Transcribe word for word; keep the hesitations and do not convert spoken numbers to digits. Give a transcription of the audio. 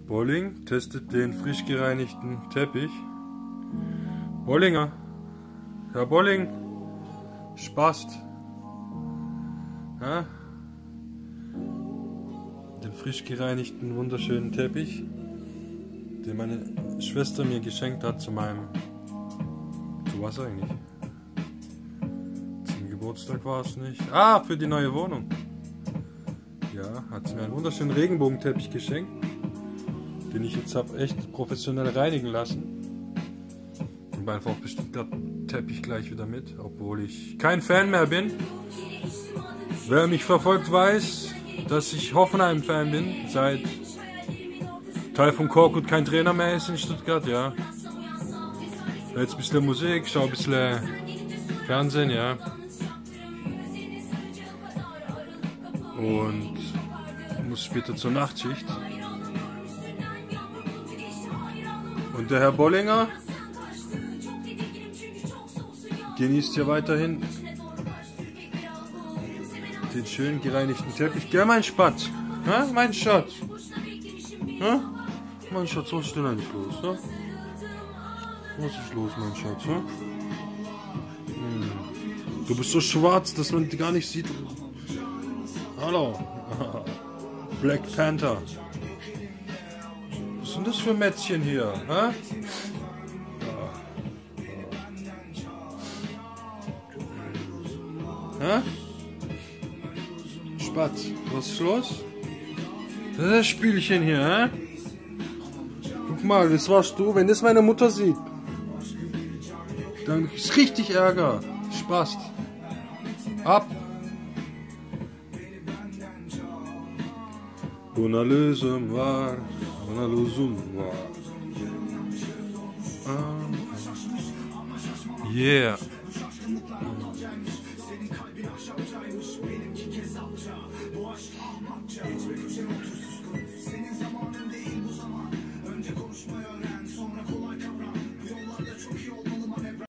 Bolling testet den frisch gereinigten Teppich. Bollinger, Herr Bolling, Spast. Ja? Den frisch gereinigten, wunderschönen Teppich, den meine Schwester mir geschenkt hat zu meinem... Zu was eigentlich? Zum Geburtstag war es nicht. Ah, für die neue Wohnung. Ja, hat sie mir einen wunderschönen Regenbogenteppich geschenkt, den ich jetzt habe echt professionell reinigen lassen. Und einfach bestimmt der Teppich gleich wieder mit, obwohl ich kein Fan mehr bin. Wer mich verfolgt, weiß, dass ich Hoffenheim-Fan bin, seit Teil von Korkut kein Trainer mehr ist in Stuttgart, ja. Jetzt ein bisschen Musik, schau ein bisschen Fernsehen, ja. Und muss später zur Nachtschicht. Und der Herr Bollinger genießt hier weiterhin den schön gereinigten Teppich. Gell, mein Spatz? Ha? Mein Schatz? Ha? Mein Schatz, was ist denn eigentlich los? Ha? Was ist los, mein Schatz? Ha? Hm. Du bist so schwarz, dass man dich gar nicht sieht. Hallo. Black Panther. Was sind das für Mätzchen hier? Ha? Ha? Spatz, was ist los? Das ist das Spielchen hier, hä? Guck mal, das warst du. Wenn das meine Mutter sieht, dann ist richtig Ärger. Spaß. Ab. Una Lösung war, una Lösung war. Yeah.